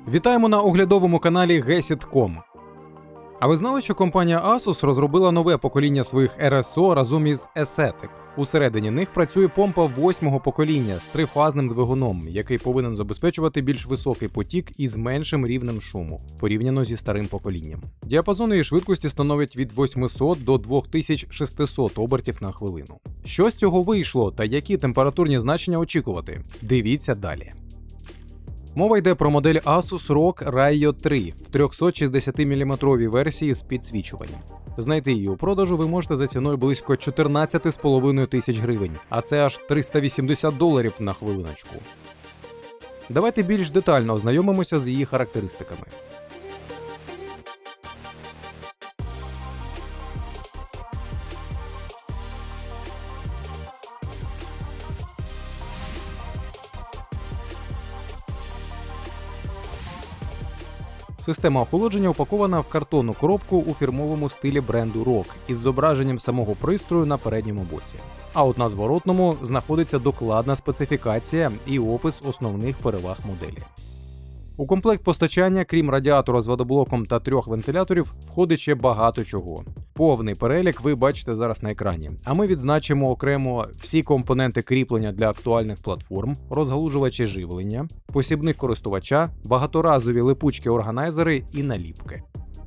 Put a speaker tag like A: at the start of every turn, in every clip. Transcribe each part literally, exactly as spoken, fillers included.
A: Вітаємо на оглядовому каналі гесіт крапка ком. А ви знали, що компанія Asus розробила нове покоління своїх ар ес о разом із Asetek? Усередині них працює помпа восьмого покоління з трифазним двигуном, який повинен забезпечувати більш високий потік із меншим рівнем шуму, порівняно зі старим поколінням. Діапазон її швидкості становить від восьмисот до двох тисяч шестисот обертів на хвилину. Що з цього вийшло та які температурні значення очікувати? Дивіться далі. Мова йде про модель Asus рог Raio три в трьохсотшістдесятиміліметровій версії з підсвічуванням. Знайти її у продажу ви можете за ціною близько чотирнадцять з половиною тисяч гривень, а це аж триста вісімдесят доларів на хвилиночку. Давайте більш детально ознайомимося з її характеристиками. Система охолодження упакована в картонну коробку у фірмовому стилі бренду рог із зображенням самого пристрою на передньому боці. А от на зворотному знаходиться докладна специфікація і опис основних переваг моделі. У комплект постачання, крім радіатора з водоблоком та трьох вентиляторів, входить ще багато чого. Повний перелік ви бачите зараз на екрані, а ми відзначимо окремо всі компоненти кріплення для актуальних платформ, розгалужувачі живлення, посібник користувача, багаторазові липучки-органайзери і наліпки.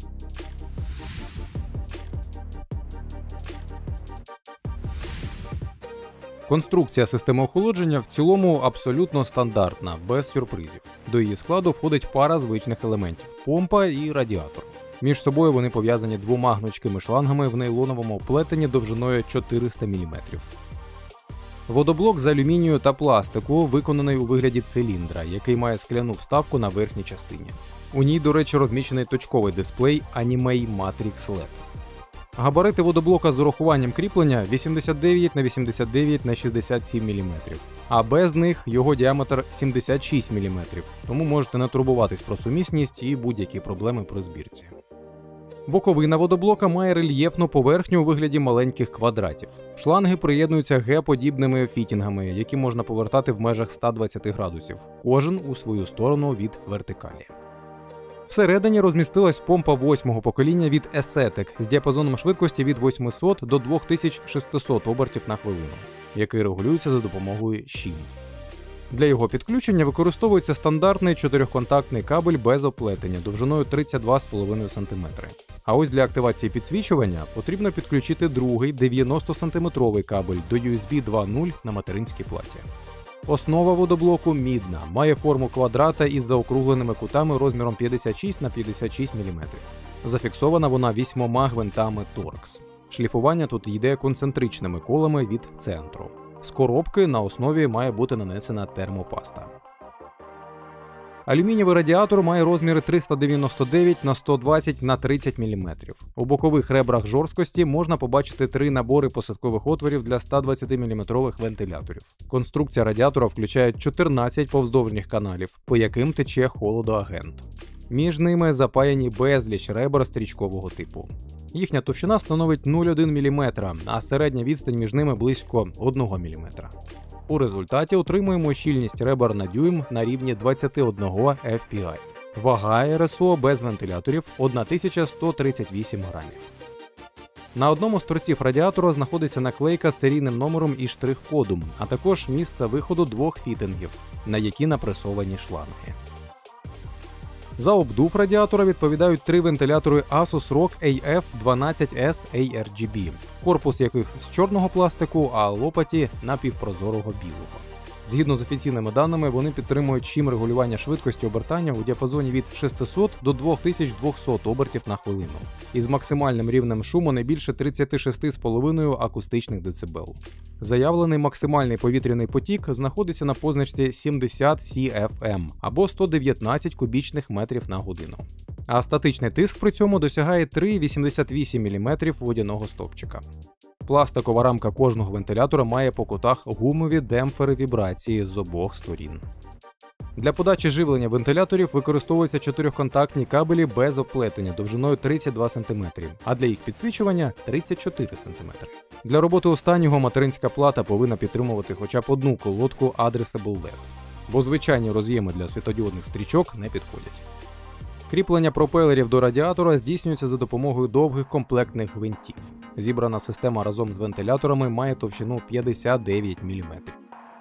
A: Конструкція системи охолодження в цілому абсолютно стандартна, без сюрпризів. До її складу входить пара звичних елементів – помпа і радіатор. Між собою вони пов'язані двома гнучкими шлангами в нейлоновому плетені довжиною чотириста міліметрів. Водоблок з алюмінію та пластику виконаний у вигляді циліндра, який має скляну вставку на верхній частині. У ній, до речі, розміщений точковий дисплей Anime Matrix ел і ді. Габарити водоблока з урахуванням кріплення вісімдесят дев'ять на вісімдесят дев'ять на шістдесят сім міліметрів, а без них його діаметр сімдесят шість міліметрів, тому можете не турбуватись про сумісність і будь-які проблеми при збірці. Боковина водоблока має рельєфну поверхню у вигляді маленьких квадратів. Шланги приєднуються Г-подібними фітінгами, які можна повертати в межах ста двадцяти градусів, кожен у свою сторону від вертикалі. Всередині розмістилась помпа восьмого покоління від Asetek з діапазоном швидкості від восьмисот до двох тисяч шестисот обертів на хвилину, який регулюється за допомогою щім. Для його підключення використовується стандартний чотирьохконтактний кабель без оплетення довжиною тридцять два з половиною сантиметри. А ось для активації підсвічування потрібно підключити другий дев'яностосантиметровий кабель до ю ес бі два нуль на материнській платі. Основа водоблоку мідна, має форму квадрата із заокругленими кутами розміром п'ятдесят шість на п'ятдесят шість міліметрів. Зафіксована вона вісьмома гвинтами торкс. Шліфування тут йде концентричними колами від центру. З коробки на основі має бути нанесена термопаста. Алюмінієвий радіатор має розміри триста дев'яносто дев'ять на сто двадцять на тридцять міліметрів. У бокових ребрах жорсткості можна побачити три набори посадкових отворів для ста двадцятиміліметрових вентиляторів. Конструкція радіатора включає чотирнадцять повздовжніх каналів, по яким тече холодоагент. Між ними запаяні безліч ребер стрічкового типу. Їхня товщина становить нуль цілих одна десята міліметра, а середня відстань між ними близько одного міліметра. У результаті отримуємо щільність ребер на дюйм на рівні двадцять один еф пі ай. Вага ар ес о без вентиляторів – тисяча сто тридцять вісім грамів. На одному з торців радіатора знаходиться наклейка з серійним номером і штрих-кодом, а також місце виходу двох фітингів, на які напресовані шланги. За обдув радіатора відповідають три вентилятори Asus рог ей еф дванадцять ес ей ар джі бі, корпус яких з чорного пластику, а лопаті напівпрозорого білого. Згідно з офіційними даними, вони підтримують щім регулювання швидкості обертання у діапазоні від шестисот до двох тисяч двохсот обертів на хвилину, із максимальним рівнем шуму не більше тридцять шість з половиною акустичних децибел. Заявлений максимальний повітряний потік знаходиться на позначці сімдесят сі еф ем або сто дев'ятнадцять кубічних метрів на годину. А статичний тиск при цьому досягає три цілих вісімдесят вісім міліметрів водяного стовпчика. Пластикова рамка кожного вентилятора має по кутах гумові демпфери вібрації з обох сторін. Для подачі живлення вентиляторів використовуються чотирьохконтактні кабелі без оплетення довжиною тридцять два сантиметри, а для їх підсвічування – тридцять чотири сантиметри. Для роботи останнього материнська плата повинна підтримувати хоча б одну колодку Addressable лед. бо звичайні роз'єми для світодіодних стрічок не підходять. Кріплення пропелерів до радіатора здійснюється за допомогою довгих комплектних гвинтів. Зібрана система разом з вентиляторами має товщину п'ятдесят дев'ять міліметрів.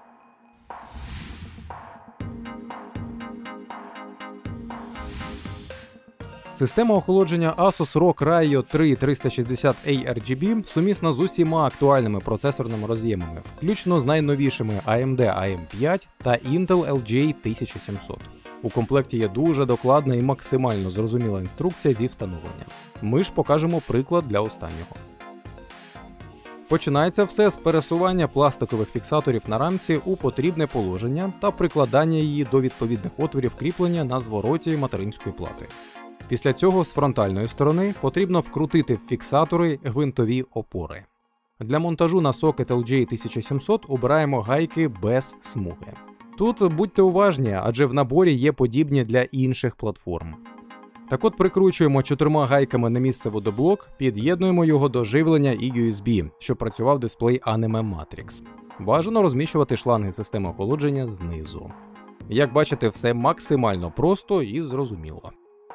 A: Система охолодження Asus рог Raio три триста шістдесят ей ар джі бі сумісна з усіма актуальними процесорними роз'ємами, включно з найновішими ей ем ді ей ем п'ять та Intel ел джі тисяча сімсот. У комплекті є дуже докладна і максимально зрозуміла інструкція зі встановлення. Ми ж покажемо приклад для останнього. Починається все з пересування пластикових фіксаторів на рамці у потрібне положення та прикладання її до відповідних отворів кріплення на звороті материнської плати. Після цього з фронтальної сторони потрібно вкрутити в фіксатори гвинтові опори. Для монтажу на сокет ел джі тисяча сімсот обираємо гайки без смуги. Тут будьте уважні, адже в наборі є подібні для інших платформ. Так от прикручуємо чотирма гайками на місце водоблок, під'єднуємо його до живлення і ю ес бі, щоб працював дисплей Anime Matrix. Бажано розміщувати шланги системи охолодження знизу. Як бачите, все максимально просто і зрозуміло.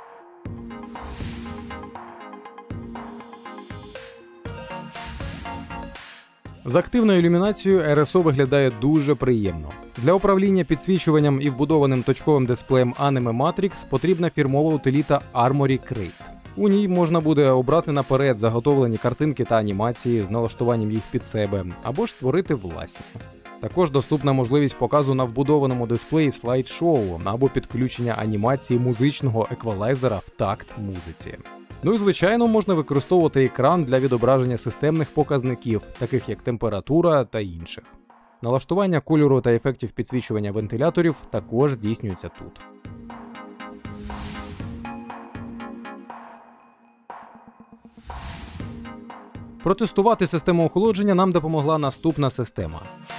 A: З активною ілюмінацією ар ес о виглядає дуже приємно. Для управління підсвічуванням і вбудованим точковим дисплеєм Anime Matrix потрібна фірмова утиліта Armoury Crate. У ній можна буде обрати наперед заготовлені картинки та анімації з налаштуванням їх під себе, або ж створити власні. Також доступна можливість показу на вбудованому дисплеї слайд-шоу або підключення анімації музичного еквалайзера в такт музиці. Ну і звичайно можна використовувати екран для відображення системних показників, таких як температура та інших. Налаштування кольору та ефектів підсвічування вентиляторів також здійснюється тут. Протестувати систему охолодження нам допомогла наступна система.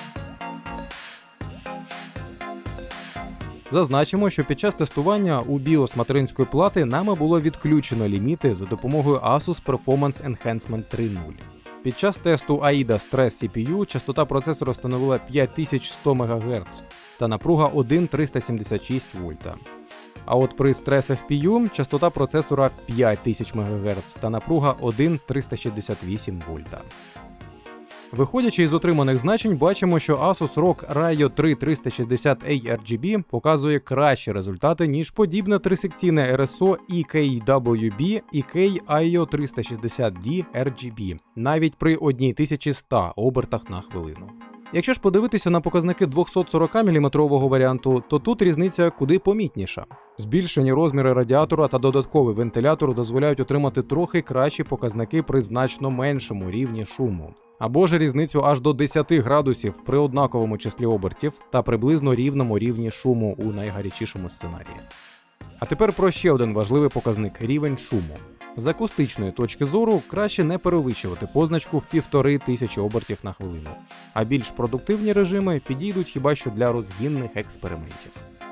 A: Зазначимо, що під час тестування у BIOS материнської плати нами було відключено ліміти за допомогою Asus Performance Enhancement три нуль. Під час тесту AIDA Stress сі пі ю частота процесора становила п'ять тисяч сто мегагерц та напруга один тисяча триста сімдесят шість вольта. А от при Stress еф пі ю частота процесора п'ять тисяч мегагерц та напруга один тисяча триста шістдесят вісім вольта. Виходячи із отриманих значень, бачимо, що Asus рог Raio три триста шістдесят ей ар джі бі показує кращі результати, ніж подібне трисекційне ар ес о і кей дабл ю бі і кей ай о триста шістдесят ді ар джі бі, навіть при тисячі ста обертах на хвилину. Якщо ж подивитися на показники двохсот сорок міліметрового варіанту, то тут різниця куди помітніша. Збільшені розміри радіатора та додатковий вентилятор дозволяють отримати трохи кращі показники при значно меншому рівні шуму. Або ж різницю аж до десяти градусів при однаковому числі обертів та приблизно рівному рівні шуму у найгарячішому сценарії. А тепер про ще один важливий показник – рівень шуму. З акустичної точки зору краще не перевищувати позначку в півтори тисячі обертів на хвилину, а більш продуктивні режими підійдуть хіба що для розгінних експериментів.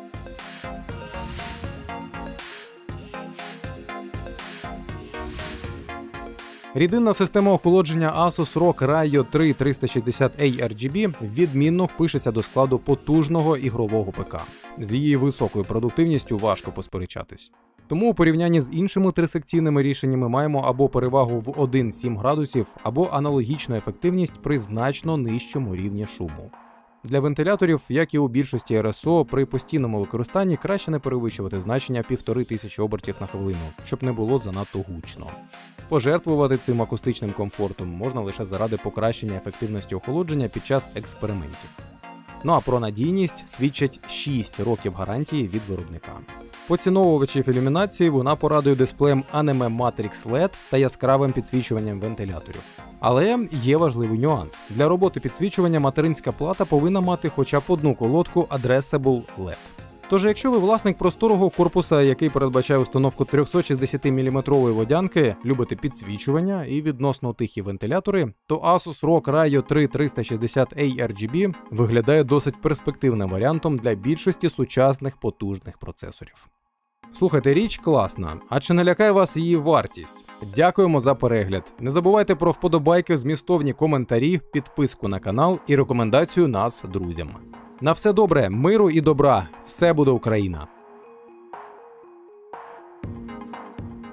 A: Рідинна система охолодження Asus рог Raio три триста шістдесят ей ар джі бі відмінно впишеться до складу потужного ігрового ПК. З її високою продуктивністю важко посперечатись. Тому у порівнянні з іншими трисекційними рішеннями маємо або перевагу в один цілих сім градусів, або аналогічну ефективність при значно нижчому рівні шуму. Для вентиляторів, як і у більшості ар ес о, при постійному використанні краще не перевищувати значення півтори тисячі обертів на хвилину, щоб не було занадто гучно. Пожертвувати цим акустичним комфортом можна лише заради покращення ефективності охолодження під час експериментів. Ну а про надійність свідчать шість років гарантії від виробника. Поціновувачів ілюмінації вона порадує дисплеєм Anime Matrix ел і ді та яскравим підсвічуванням вентиляторів. Але є важливий нюанс. Для роботи підсвічування материнська плата повинна мати хоча б одну колодку Addressable ел і ді. Тож, якщо ви власник просторого корпуса, який передбачає установку триста шістдесят міліметрової водянки, любите підсвічування і відносно тихі вентилятори, то Asus рог Raio три триста шістдесят ей ар джі бі виглядає досить перспективним варіантом для більшості сучасних потужних процесорів. Слухайте, річ класна, а чи не лякає вас її вартість? Дякуємо за перегляд. Не забувайте про вподобайки, змістовні коментарі, підписку на канал і рекомендацію нас друзям. На все добре, миру і добра, все буде Україна!